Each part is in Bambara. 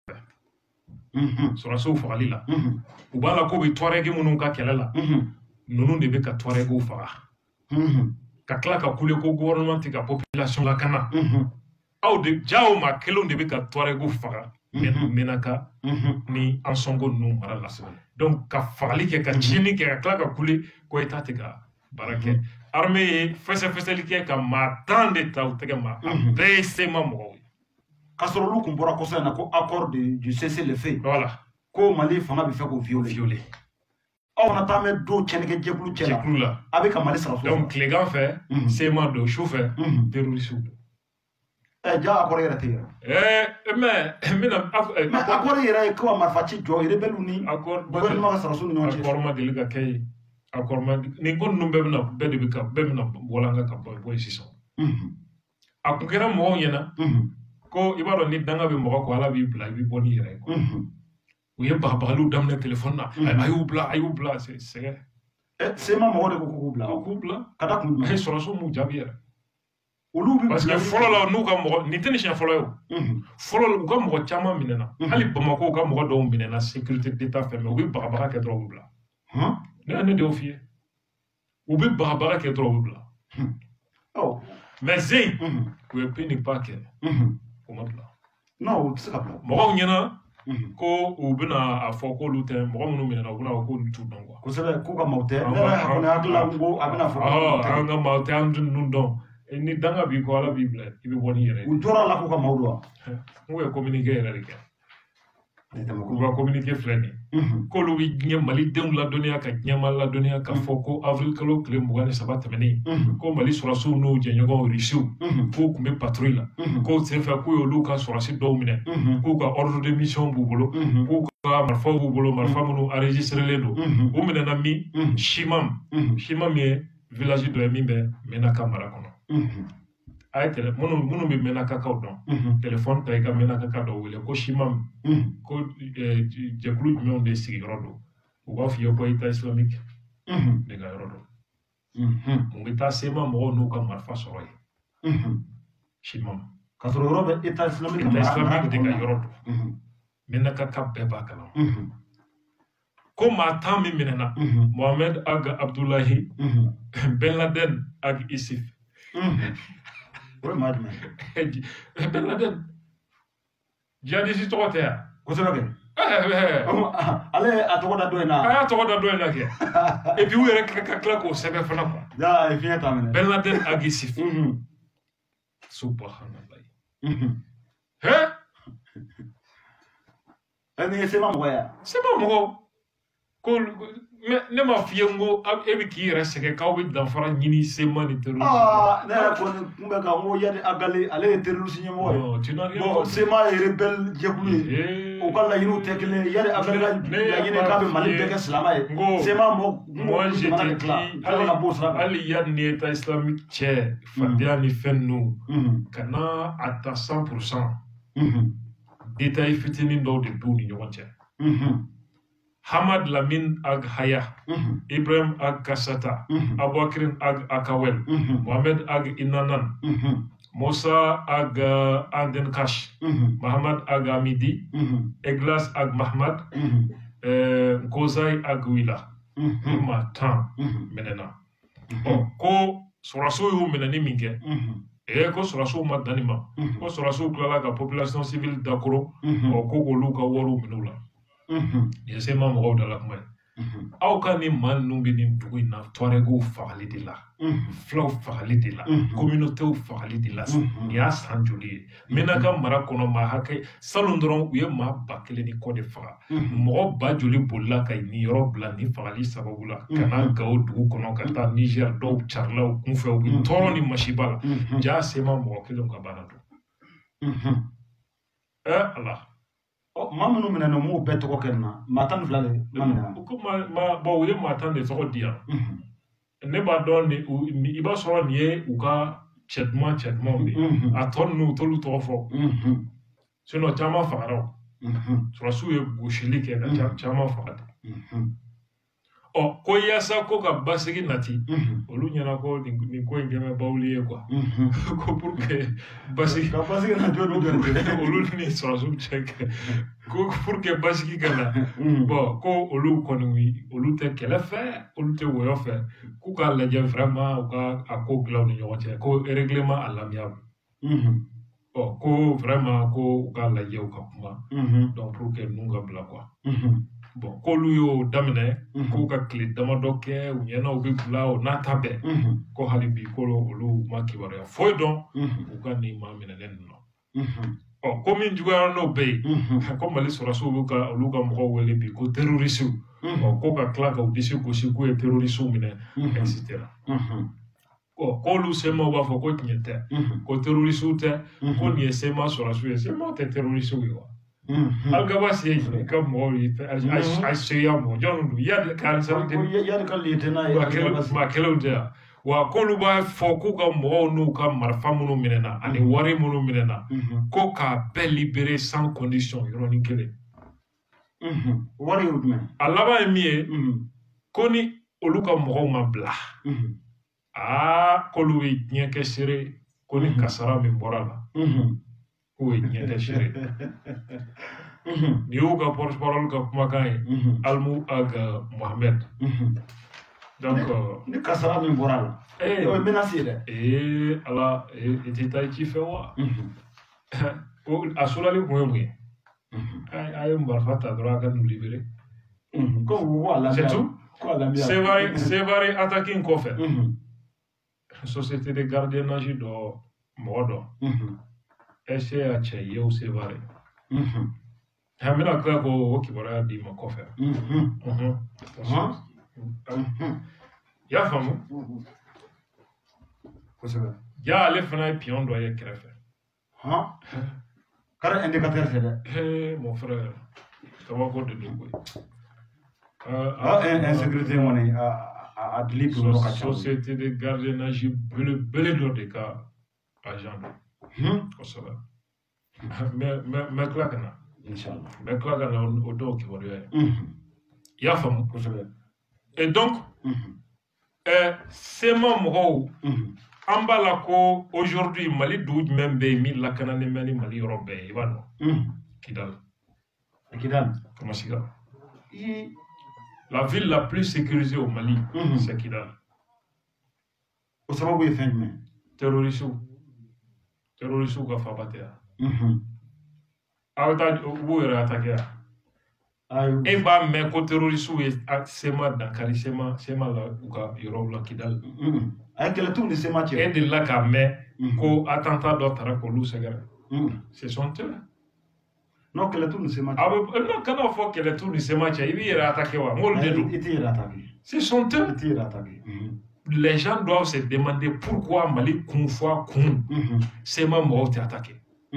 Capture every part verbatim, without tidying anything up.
Sɔrɔsiw fagali la u b'a la ko bɛ Tuareg minnu ka kɛlɛ la ninnu de bɛ ka Tuaregiw faga ka tila ka kule ko gouvernement tɛ ka population lakana aw de jaw ma kelenw de bɛ ka Tuaregiw faga Menaka ni Ansongo ninnu mara la donc ka fagali kɛ ka tiɲɛni kɛ ka tila ka kule ko État tɛ ka baara kɛ armée ye fɛsɛfɛsɛli kɛ ka maa tan de ta u tɛgɛ ma a bɛɛ ye sema mɔgɔw ye k'a sɔrɔ olu kun bɔra kɔsɔ in na ko accord de du cessez-le-feu voilà ko Mali fanga bɛ fɛ k'o violer violer aw na taa mɛn don cɛnnikɛ jɛkulu cɛ la jɛkulu la a bɛ ka Mali sara donc tilegan fɛ sema don su fɛ terroriste don ɛ ja accord yɛrɛ tɛ yɛrɛ ɛɛ mais n bɛna mais accord yɛrɛ ye ko marifa ci jɔ rebelle ni accord gouvernement ka saraso ni ɲɔgɔn cɛ accord ma deli ka kɛ yen accord ma nin ko ninnu bɛɛ bɛna bɛɛ de bɛ ka bɛɛ bɛna walanga ka bɔ bɔ yen sisan a kun kɛra mɔgɔw ɲɛna ko i b'a dɔn ni danga bɛ mɔgɔ kɔ ala b'i bila i bɛ bɔ n'i yɛrɛ ye u ye bagabagaliw daminɛ telefɔni na a y'u bila a y'u bila sɛgɛ sema mɔgɔw de ko k'u bila k'u bila ka da kun jumɛn sɔrɔsiw m'u jaabi yɛrɛ olu bɛ parce que fɔlɔ la n'u ka mɔgɔ nin tɛ ni siɲɛ fɔlɔ ye o fɔlɔ u ka mɔgɔ caman minɛna hali Bamako u ka mɔgɔ dɔw minɛna sécurité d'état fɛ mais u bɛ bagabaga kɛ dɔrɔn u bila ne ye ne de y'o f'i ye u bɛ bagabaga kɛ dɔrɔn u bila mais Zeyi u ye pe ni pa kɛ o ma bila non u tɛ se ka bila mɔgɔw ɲɛna ko u bɛna a fɔ k'olu tɛ mɔgɔ minnu minɛna u bɛna fɔ k'olu t'u dɔn quoi kosɛbɛ k'u ka maaw tɛ ne yɛrɛ kɔni hakili la ko a bɛna fɔ an ka maaw tɛ an ninnu dɔn ni danga b'i kɔ ala b'i bila i bɛ bɔ n'i yɛrɛ ye u jɔra la k'u ka maaw dɔn n'u ye communiqué yɛrɛ de kɛ u ka communiqué filɛ nin ye k'olu bɛ diɲɛ malidenw ladɔnniya ka diɲɛma ladɔnniya k'a fɔ ko avril kalo tile mugan ni saba tɛmɛnen ko Mali sɔrɔsiw n'u jɛɲɔgɔnw Rusiw k'u tun bɛ patrouille la k'o senfɛ k'u y'olu ka sɔrɔsi dɔw minɛ k'u ka ordre de mission b'u bolo k'u ka marifaw b'u bolo marifa minnu enregistrelen don u minɛna min Chimam Chimam ye village dɔ ye min bɛ Menaka mara kɔnɔ a ye télé minnu minnu bɛ Menakakaw dɔn téléphone ta i ka Menakaka dɔ wele ko Chimam ko jɛkulu jumɛnw de sigiyɔrɔ don u b'a f'i ye ko État islamique de ka yɔrɔ don mun bɛ taa sema mɔgɔw n'u ka marifa sɔrɔ yen Chimam ka sɔrɔ yɔrɔ bɛ État islamique de ka yɔrɔ don Menakaka bɛɛ b'a kalama ko maa tan min minɛna Mohamed Ag Abdullahi Ben Laden Ag Isif o ye maa jumɛn Ben Laden jihadiste tɔgɔ tɛ yan kosɛbɛ kɛ ale a tɔgɔ da dɔ in na a y'a tɔgɔ da dɔ in na kɛ et puis u yɛrɛ ka tila k'o sɛbɛn fana quoi jaa fiɲɛ t'a minɛ Ben Laden Ag Isif subhanallah hɛ ɛ nin ye sema mɔgɔ ye sema mɔgɔ ko ne ma f'i ye n ko e bɛ k'i yɛrɛ sɛgɛn k'aw bɛ danfara ɲini sema ni terroriste aa ne yɛrɛ kɔni kun bɛ ka n ko yani Agali ale ye terroriste ɲɛmɔgɔ ye bon sema ye rebelle jɛkulu ye u ka laɲiniw tɛ kelen ye yani Agali ka laɲini k'a bɛ Mali bɛɛ kɛ silamɛ ye sema mɔgɔ jamana de tila hali yani ni État islamique cɛ fadenya ni fɛn ninnu ka na a ta cent pour cent détail fitinin dɔw de b'u ni ɲɔgɔn cɛ Hamad Lamin Ag Haya, Ibrahim Ag Kasata, Abouakrin Ag Akawel, Mohamed Ag Inanan, Moussa Ag Andenkash, Mohamed Ag Amidi, Eglas Ag Mahmad, Kozai Ag Wila. Ma tan menena. Bon, ko sɔrɔsiw y'u minɛ ni min kɛ, e ko sɔrɔsiw ma danni ma, ko sɔrɔsiw tilala ka population civile dakoro, ko k'olu ka wariw minɛ u la. Nin ye sema mɔgɔw dala kuma ye aw ka nin maa ninnu bɛ nin dugu in na Tuaregiw fagali de la filaw fagali de la communautéw fagali de la nin y'a san joli ye Menaka mara kɔnɔ maa hakɛ salon dɔrɔn u ye maa ba kelen ni kɔ de faga mɔgɔ ba joli bolila ka nin yɔrɔ bila nin fagali sababu la ka na Gao dugu kɔnɔ ka taa Niger dɔw carila u kunfɛ u bɛ tɔɔrɔ ni masiba la jaa sema mɔgɔ kelen ka baara don ɛ ala maa minnu minɛ na m'o bɛɛ tɔgɔ kɛ na maa tan ni fila de ma minɛ ko ma bɔn u ye maa tan de tɔgɔ di yan ne b'a dɔn i b'a sɔrɔ nin ye u ka cɛ duman cɛ dumanw de a tɔ ninnu u t'olu tɔgɔ fɔ sinon caman fagara o sɔrɔsiw ye gosili kɛ ka caman faga de ɔ ko yaasa ko ka basigi nati olu ɲɛna ko nin ko in kɛmɛ bawuli ye quoi ko pour que basigi ka basigi na jɔn jɔn olu ni sɔrɔsiw cɛ kɛ ko pour que basigi ka na bon ko olu kɔni olu tɛ kɛlɛ fɛ olu tɛ wɔyɔ fɛ k'u k'a lajɛ vraiment u ka a ko dilan u ni ɲɔgɔn cɛ ko règlement à l'amiable ɔ ko vraiment ko u k'a lajɛ u ka kuma donc pour que ninnu ka bila quoi bon k'olu y'o daminɛ k'u ka tile damadɔ kɛ u ɲɛna u bɛ bila o n'a ta bɛɛ ko hali bi ko olu ma kibaruya foyi dɔn u ka nin maa minɛlen ninnu na ɔ ko min juguyara n'o bɛɛ ye ko mali sɔrɔsiw olu ka olu ka mɔgɔw wele bi ko terrorisiw ɔ ko ka tila k'u disi gosi k'u ye terrorisiw minɛ et cetera ɔ k'olu sema b'a fɔ ko tiɲɛ tɛ ko terrorisiw tɛ ko nin ye sema sɔrɔsiw ye sema tɛ terrorisiw ye wa Algaba c'est comme moi, I say ya mo John ya kan sa de ya ka lete na ya ma kelo dia wa ko lu ba fo ku ka mo nu ka marfa munu minena ani wari munu minena ko ka be libérer sans condition ironi kele mhm wari udme alaba emie ko ni olu ka mo ma bla ah ko lu yi nye ke sere ko ni kasara mi borala oui, il y a des chéris. Ni ka porte-parole ka kumakan ye Almu Aga Mohamed. Donc ni kasara min bɔra la eh o menacé dɛ eh ala était taille ci fait wa ko asulali ko mun ye ay ay mbarfa ta droit ka nous libérer ko wala c'est tout c'est vrai c'est vrai attacking ko fait société de gardiennage do modo ese a cɛ ye o sevare hamina ka ko o kibara di ma kɔfɛ y'a faamu kosɛbɛ ja ale fana ye pion dɔ ye kɛrɛfɛ kari indicateur fɛ dɛ eh mon frère kabako de don koyi ah insécurité kɔni a dili pour ka ca société de gardiennage belebele dɔ de ka agent don kosɛbɛ mɛ tila ka na mɛ tila ka na o dɔw kibaruya ye i y'a faamu kosɛbɛ et donc sema mɔgɔw an b'a la ko aujourd'hui mali dugu jumɛn bɛ yen min lakanalen bɛ ni mali yɔrɔ bɛɛ ye i b'a dɔn Kidal Kidal Kamasiga la ville la plus sécurisée au Mali c'est Kidal o sababu ye fɛn jumɛn terroristes terroristes ka faba tɛ yan aw taa u b'u yɛrɛ attaquer yan e b'a mɛn ko terroristes ye sema dankari sema sema la u ka yɔrɔw la Kidal a ye kɛlɛtiw ni sema cɛ e delila k'a mɛn ko attentat dɔ taara k'olu sɛgɛrɛ ce sont eux non kɛlɛtiw ni sema cɛ a bɛ non kana fɔ kɛlɛtiw ni sema cɛ i b'i yɛrɛ attaquer wa m'olu de don i t'i yɛrɛ attaquer ce sont eux i t'i yɛrɛ attaquer les gens doivent se demander pourquoi Mali kun fois kun sema mɔgɔw tɛ attaquer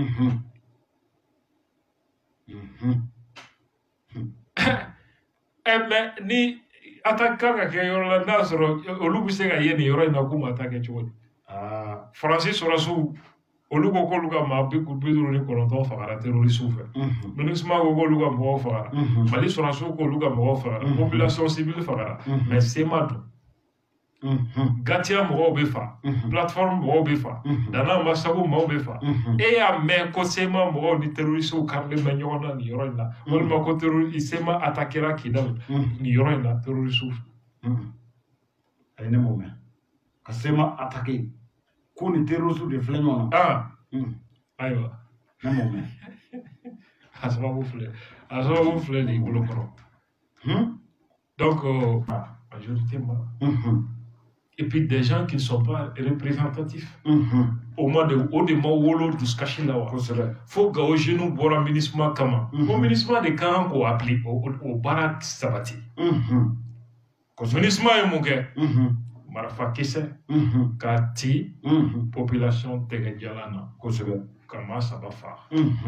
mais ni attaque kan ka kɛ yɔrɔ la n'a sɔrɔ olu bɛ se ka ye nin yɔrɔ in na k'u ma attaquer cogo di faransi sɔrɔsiw olu ko k'olu ka maa bi duuru ni kɔnɔntɔn fagara terrorisiw fɛ MINUSMA ko k'olu ka mɔgɔw fagara Mali sɔrɔsiw k'olu ka mɔgɔw fagara population civile fagara mais sema don Gatia mɔgɔw bɛ fa plateforme mɔgɔw bɛ fa Dana Masago mɔgɔw bɛ fa e y'a mɛn ko sema mɔgɔw ni terrorisiw karilen bɛ ɲɔgɔn na nin yɔrɔ in na walima ko terroriste sema attaquera Kidal nin yɔrɔ in na terrorisiw ayi ne m'o mɛn ka sema attaquer ko ni terrorisiw de filɛ ɲɔgɔn na ah ayiwa ne m'o mɛn a sababu filɛ a sababu filɛ nin bolo kɔrɔ donc majoritairement et puis des gens qui ne sont pas représentatifs. Au moins de au de wolo du skashi là wa. Faut que au genou bora MINUSMA kama. Au MINUSMA de kan ko appli au au bara sabati. MINUSMA est mon gars. Marafa kese kati population tegenjalana. Comment ça va faire?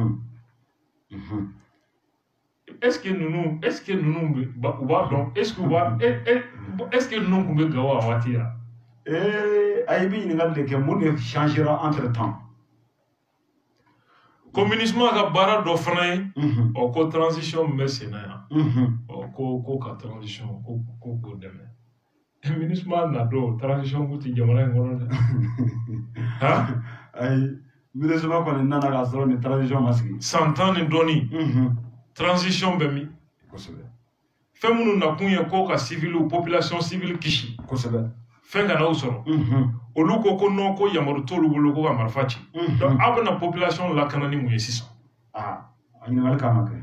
Est-ce que nous est-ce que nous donc est-ce que est-ce que nous pouvons gawa watira eh ay bi ni ngal de ke mun changera entre temps communisme ka baara dɔ fana ye ɔ ko transition min bɛ sen na yan ɔ ko ko ka transition ko ko k'o dɛmɛ MINUSMA natɔ transition ko tɛ jamana in kɔnɔ dɛ han ayi MINUSMA kɔni nana k'a sɔrɔ ni transition ma sigi san tan ni dɔɔni transition bɛ min kosɛbɛ fɛn minnu nakun ye ko ka civil population civile kisi kosɛbɛ fɛn kana u sɔrɔ olu ko ko non ko yamaru t'olu bolo ko ka marifa ci donc aw bɛna population lakana ni mun ye sisan a ɲininkali k'a ma kɛ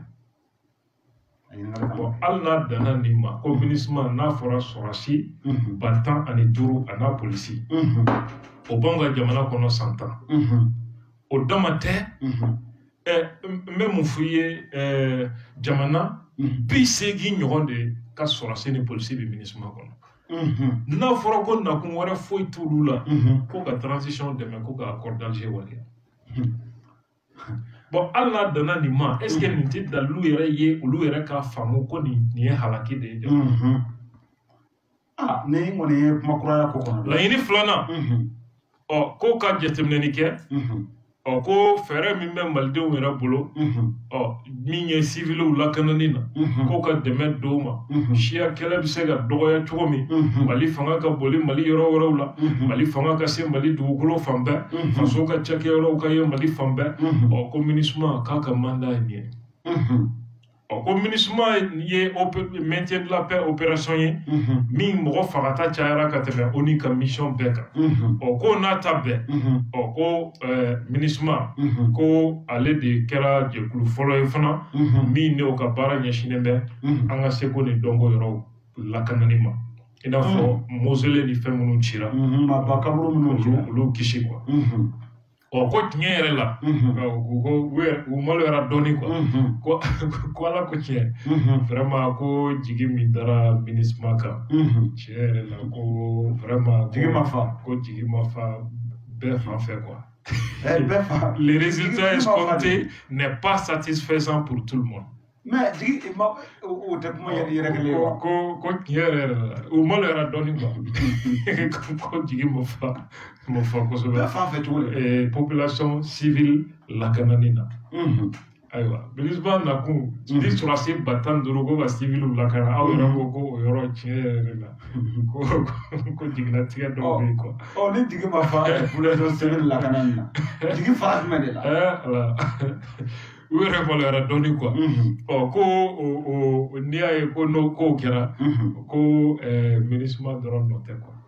bon hali n'a danna nin ma ko MINUSMA n'a fɔra sɔrɔsi ba tan ani duuru a n'a polisi o b'anw ka jamana kɔnɔ san tan o dama tɛ n bɛ mun f'i ye jamana bi seegin ɲɔgɔn de ka sɔrɔsi ni polisi bɛ MINUSMA kɔnɔ n'a fɔra ko nakun wɛrɛ foyi t'olu la ko ka transition dɛmɛ ko ka accord d'Alger waleya bon hali n'a danna nin ma est ce que nin tɛ dalilu yɛrɛ ye olu yɛrɛ k'a faamu ko nin ye halaki de ye ah ni kɔni ye kuma kuraya ko kɔnɔ laɲini filanan ɔ ko ka jateminɛni kɛ ɔ ko fɛɛrɛ min bɛ malidenw yɛrɛ bolo ɔ min ye civiliw lakanani na ko ka dɛmɛ d'o ma siya kɛlɛ bɛ se ka dɔgɔya cogo min mali fanga ka boli mali yɔrɔ wɛrɛw la mali fanga ka se mali dugukolo fan bɛɛ faso ka cakɛyɔrɔw ka ye mali fan bɛɛ ɔ ko MINUSMA k'a ka mandat ye nin ye ɔ ko MINUSMA ye maintien de la paix opération ye min mɔgɔ fagata cayara ka tɛmɛ O N U ka mission bɛɛ kan ɔ ko n'a ta bɛɛ ɔ ko MINUSMA ko ale de kɛra jɛkulu fɔlɔ ye fana min n'o ka baara ɲɛsinnen bɛ an ka seko ni dɔnko yɔrɔw lakanani ma i n'a fɔ mausolée ni fɛn minnu cira olu kisi quoi ɔ ko tiɲɛ yɛrɛ la u maloyara dɔɔni quoi ko ala ko tiɲɛ vraiment ko jigi min dara MINUSMA kan tiɲɛ yɛrɛ la ko vraiment jigi ma fa ko jigi ma fa bɛɛ fan fɛ quoi le résultat escompté n'est pas satisfaisant pour tout le monde mais jigi ma o tɛ kuma yɛrɛ kelen wa ko ko tiɲɛ yɛrɛ la u maloyara dɔɔni quoi ko jigi ma fa ma fa kosɛbɛ bɛɛ fan fɛ cogo di population civile lakanani na ayiwa MINUSMA nakun ni sɔrɔsi ba tan ni duuru ko ka civiliw lakana aw yɛrɛ ko ko o yɔrɔ tiɲɛ yɛrɛ la ko ko jigilatigɛ dɔw bɛ yen quoi ɔ ni jigi ma fa population civile lakanani na jigi fara jumɛn de la ala u yɛrɛ maloyara dɔɔni quoi ɔ ko o n'i y'a ye ko n'o kow kɛra ko MINUSMA dɔrɔn nɔ tɛ quoi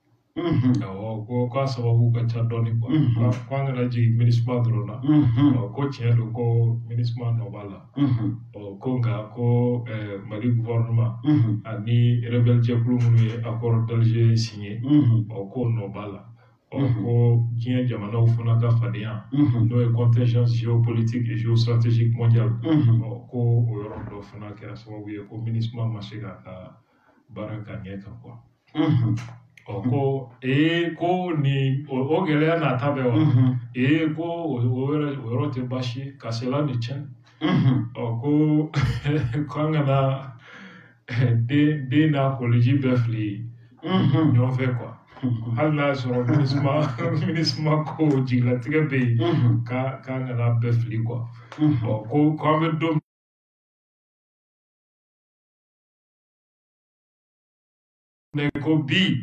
awɔ ko k'a sababu ka ca dɔɔni quoi k'an kana jigin MINUSMA dɔrɔn na ko tiɲɛ don ko MINUSMA nɔ b'a la ɔ ko nka ko Mali gouvernement ani rebelle jɛkulu minnu ye accord d'Alger signé ɔ ko nɔ b'a la ɔ ko diɲɛ jamanaw fana ka fadenya n'o ye contingence géopolitique et géostratégique mondiale ɔ ko o yɔrɔ dɔ fana kɛra sababu ye ko MINUSMA ma se k'a ka baara ka ɲɛ kan quoi ɔ ko ee ko nin o gɛlɛya nata bɛ wa ee ko o yɔrɔ tɛ baasi ye ka sela ni tiɲɛ ɔ ko k'an kana den n'a koliji bɛɛ fili ɲɔgɔn fɛ quoi hali n'a sɔrɔ MINUSMA ko jigilatigɛ bɛ yen k'an kana bɛɛ fili quoi ɔ ko k'an bɛ don ko bi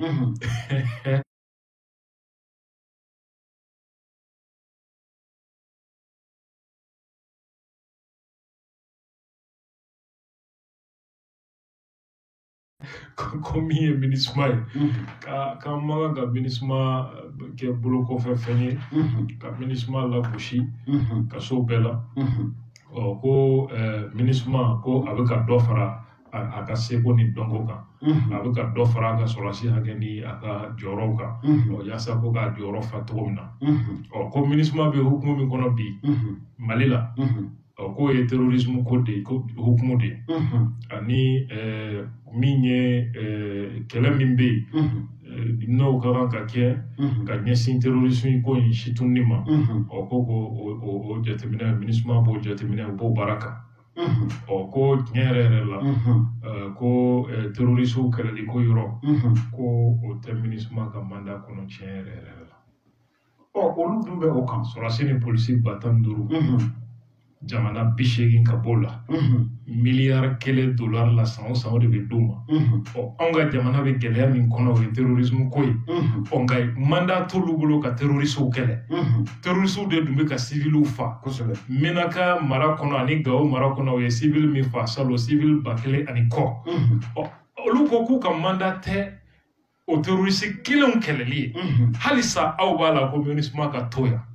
ko min ye MINUSMA ye k'an man kan ka MINUSMA kɛ bolo kɔfɛ fɛn ye ka MINUSMA lagosi kaso bɛɛ la ɔ ko MINUSMA ko a bɛ ka dɔ fara a ka seko ni dɔnko kan a bɛ ka dɔ fara a ka sɔrɔsi hakɛ ni a ka jɔyɔrɔw kan ɔ yaasa ko k'a jɔyɔrɔ fa cogo min na ɔ ko MINUSMA bɛ hukumu min kɔnɔ bi Mali la ɔ k'o ye terrorisme ko de ko hukumu de ye ani min ye kɛlɛ min bɛ yen n'o ka kan ka kɛ ka ɲɛsin terrorisme ko in situnni ma ɔ ko k'o jateminɛ MINUSMA b'o jateminɛ u b'o baara kan ɔ ko tiɲɛ yɛrɛ yɛrɛ la ko terrorisiw kɛlɛli ko yɔrɔ ko o tɛ MINUSMA ka mandat kɔnɔ tiɲɛ yɛrɛ yɛrɛ la ɔ olu dun bɛ o kan. Sɔrɔsi ni polisi ba tan ni duuru jamana bi seegin ka b'o la miliyari kelen dolari la san o san o de bɛ d'u ma ɔ anw ka jamana bɛ gɛlɛya min kɔnɔ o ye terorisme ko ye ɔ nka mandat t'olu bolo ka terroristew kɛlɛ terroristew de tun bɛ ka civiliw fa Menaka mara kɔnɔ ani Gao mara kɔnɔ o ye civil min fa salon civil ba kelen ani kɔ ɔ olu ko k'u ka mandat tɛ o terroriste kelenw kɛlɛli ye halisa aw b'a la ko MINUSMA ka to yan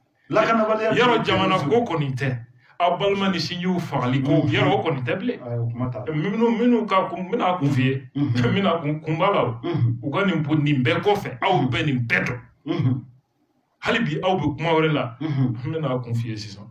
yɔrɔ jamana ko kɔni tɛ aw balima ni sinjiw fagali ko yɔrɔ o kɔni tɛ bilen minnu minnu ka kun bɛna kun f'i ye bɛna kun b'a la u ka nin nin bɛɛ kɔfɛ aw bɛ nin bɛɛ dɔn hali bi aw bɛ kuma wɛrɛ la n bɛna kun f'i ye sisan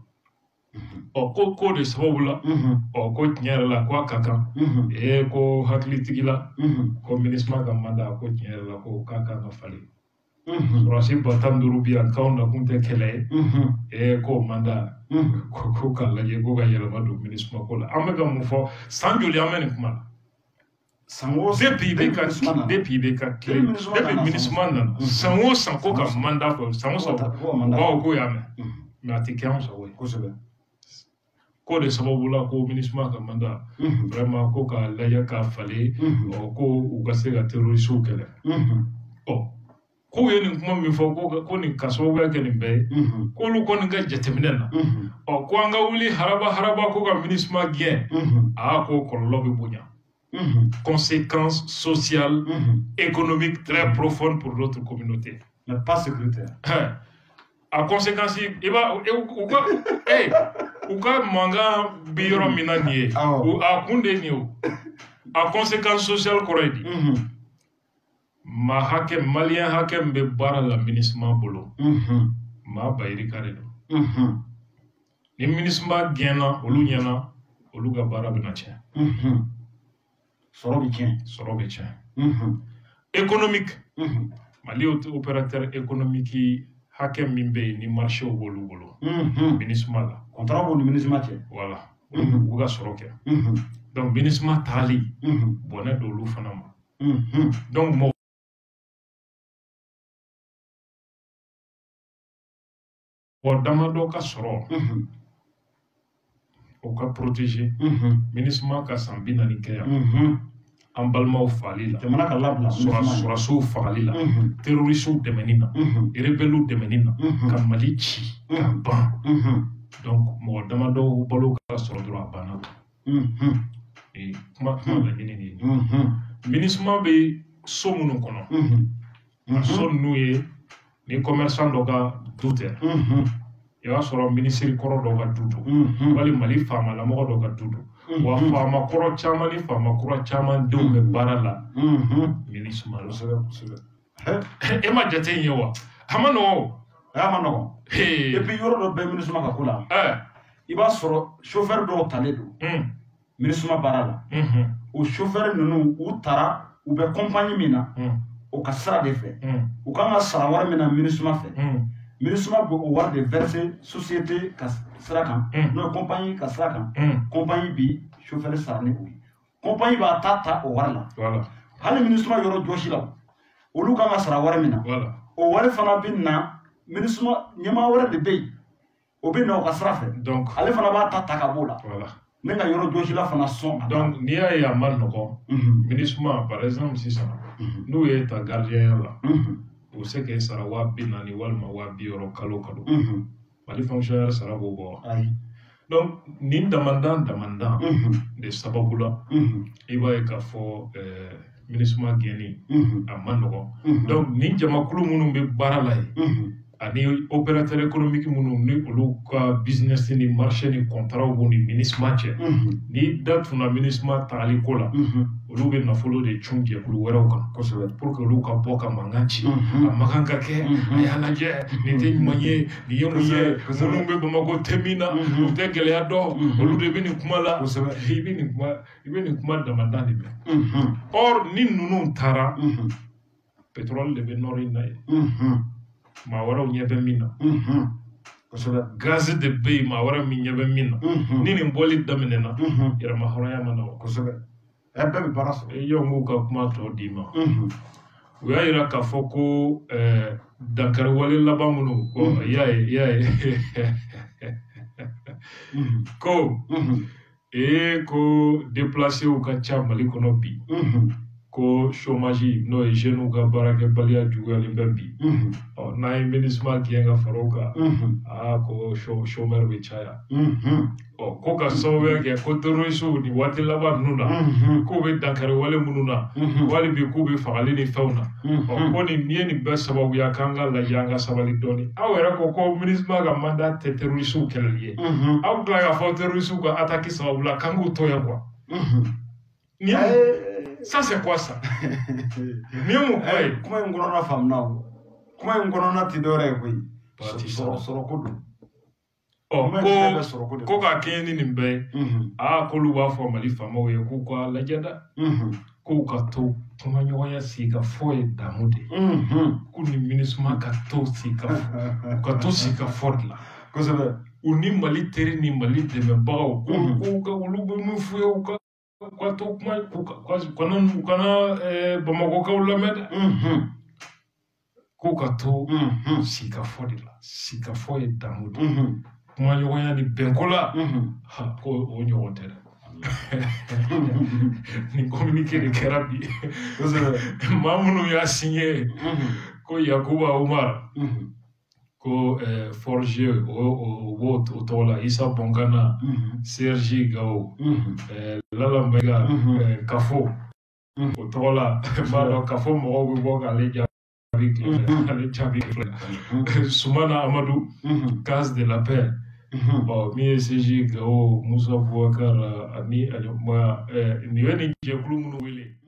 ɔ ko ko de sababu la ɔ ko tiɲɛ yɛrɛ la ko a ka kan ee ko hakilitigi la ko MINUSMA ka mandat ko tiɲɛ yɛrɛ la ko k'a kan ka falen sɔrɔsi ba tan ni duuru bi yan k'anw nakun tɛ kɛlɛ ye ee ko mandat ko k'a lajɛ ko ka yɛlɛma don MINUSMA ko la an bɛ ka mun fɔ san joli an bɛ nin kuma la depuis i bɛ ka depuis i bɛ ka tile depuis MINUSMA nana san o san ko ka mandat fɔ san o san bawo ko y'a mɛn mɛ a tɛ kɛ anw sago ye kosɛbɛ ko de sababu la ko MINUSMA ka mandat vraiment ko ka lajɛ k'a falen ɔ ko u ka se ka terroristew kɛlɛ ɔ ko ye nin kuma min fɔ ko ko nin ka sababuya kɛ nin bɛɛ ye k'olu kɔni ka jateminɛ na ɔ ko an ka wuli haraba haraba ko ka MINUSMA gɛn aa ko kɔlɔlɔ bɛ bonya conséquences sociales économiques très profondes pour notre communauté mais pas sécuritaire a conséquence i b'a u ka eh u ka mankan bi yɔrɔ min na nin ye a kun de ye nin ye o a conséquence sociale kɔrɔ ye di maa hakɛ maliyɛn hakɛ min bɛ baara la MINUSMA bolo maa bayirika de don ni MINUSMA gɛnna olu ɲɛna olu ka baara bɛna tiɲɛ sɔrɔ bɛ tiɲɛ sɔrɔ bɛ tiɲɛ économique Mali opérateur économique hakɛ min bɛ yen ni marché b'olu bolo MINUSMA la contrat b'olu ni MINUSMA cɛ voilà u ka sɔrɔ kɛ donc MINUSMA taali bɔnɛ don olu fana ma donc mɔgɔ mɔgɔ damadɔ ka sɔrɔ o ka protéger MINUSMA ka san bi naani kɛ yan an balimaw fagali la jamana ka labila sɔrɔsiw fagali la terroristew dɛmɛni na rebelliw dɛmɛni na ka Mali ci ka ban donc mɔgɔ damadɔ balo ka sɔrɔ dɔrɔn a banna ee kuma kuma laɲini de ye MINUSMA bɛ so minnu kɔnɔ a so ninnu ye ni commerçant dɔ ka du tɛ i b'a sɔrɔ minisiri kɔrɔ dɔ ka du don wali Mali faamalamɔgɔ dɔ ka du don wa faama kɔrɔ caman ni faama kura caman denw bɛ baara la MINUSMA la e ma jate in ye wa a ma nɔgɔ a ma nɔgɔ et puis yɔrɔ dɔ bɛ MINUSMA ka ko la i b'a sɔrɔ chauffeur dɔw talen don MINUSMA baara la o chauffeur ninnu u taara u bɛ compagnie min na o ka sira de fɛ u kan ka sara wari min na MINUSMA fɛ MINUSMA bɛ o wari de verser société ka sira kan n'o ye compagnie ka sira kan compagnie bi chauffeur sara ni o ye compagnie b'a ta ta o wari la hali MINUSMA yɔrɔ jɔsi la olu kan ka sara wari min na o wari fana bɛ na MINUSMA ɲɛmaa wɛrɛ de bɛ yen o bɛ na o ka sira fɛ ale fana b'a ta ta ka b'o la ne ka yɔrɔ jɔsi la fana sɔn donc n'i y'a ye a ma nɔgɔn MINUSMA par exemple sisan n'u ye ta gardien la u bɛ se k'e sara waa bi naani walima waa bi wɔɔrɔ kalo kalo Mali fonctionnaire sara b'o bɔ donc nin damandan damandan de sababu la i b'a ye k'a fɔ MINUSMA gɛnni a ma nɔgɔn donc nin jamakulu minnu bɛ baara la yen ani opérateur économique minnu ni olu ka business ni marché ni contrat b'u ni MINUSMA cɛ ni da tunna MINUSMA tagali ko la olu bɛ nafolo de cun jɛkulu wɛrɛw kan kosɛbɛ pour que olu ka bɔ ka mankan ci a mankan ka kɛ a y'a lajɛ nin tɛ ɲuman ye nin ye mun ye minnu bɛ Bamako tɛ min na u tɛ gɛlɛya dɔn olu de bɛ nin kuma la i bɛ nin kuma i bɛ nin kuma damandan de mɛn or ni ninnu taara pétrole de bɛ nɔrɔ in na yen maa wɛrɛw ɲɛ bɛ min na kosɛbɛ gaz de bɛ yen maa wɛrɛ min ɲɛ bɛ min na ni nin bɔli daminɛna yɛrɛma hɔrɔnya ma na wa kosɛbɛ ɛ bɛɛ bɛ baara sɔrɔ e y'o m'u ka kuma tɔ d'i ma u y'a yira k'a fɔ ko dankari wale laban minnu i y'a ye i y'a ye ko ee ko déplacéw ka ca Mali kɔnɔ bi ko chômage n'o ye jeunes ka baarakɛbaliya juguyalen bɛ bi ɔ n'an ye MINUSMA gɛn ka fara o kan aa ko chômeur bɛ caya ɔ ko ka sababuya kɛ ko terroristes ni waati laban ninnu na k'u bɛ dankari wale minnu na wali bi k'u bɛ fagali ni fɛnw na ɔ ko nin ye nin bɛɛ sababuya k'an ka lajɛ an ka sabali dɔɔni aw yɛrɛ ko ko MINUSMA ka mandat tɛ terroristes kɛlɛli ye aw tila k'a fɔ terroristes ka attaque sababu la k'an k'u to yan quoi ni ça c'est quoi ça? Ni mu koy kuma in kɔnɔna faamuna o kuma in kɔnɔna ti dɔwɛrɛ ye koyi sɔrɔ sɔrɔ ko don ɔ ko ko ka kɛɲɛ ni nin bɛɛ ye aa k'olu b'a fɔ Mali faamaw ye k'u ka lajɛ dɛ k'u ka to kumaɲɔgɔnya sigi ka fɔ ye damu de ye k'u ni MINUSMA ka to sigi ka fɔ ka to sigi ka fɔ de la kosɛbɛ u ni Mali teri ni Mali dɛmɛbagaw k'u ka olu bɛ min f'u ye u ka Kwa to kuma kana kana Bamakokaw lamɛn dɛ ko ka to sigi ka fɔ de la sigi ka fɔ ye damu de kuma ɲɔgɔnya ni bɛnko la ha ko o ɲɔgɔn tɛ dɛ nin communiqué de kɛra bi maa minnu y'a signé ko Yakuba Umar ko Forge o b'o tɔgɔ la Isa Bɔngana Serge Gao Lala Mbenga Kafo o tɔgɔ la b'a dɔn Kafo mɔgɔw bɛ bɔ k'ale jaabi ale jaabi filɛ Sumana Amadu Case de la Paix bon min ye Serge Gao Musa Boubacar ani nin ye nin jɛkulu minnu wele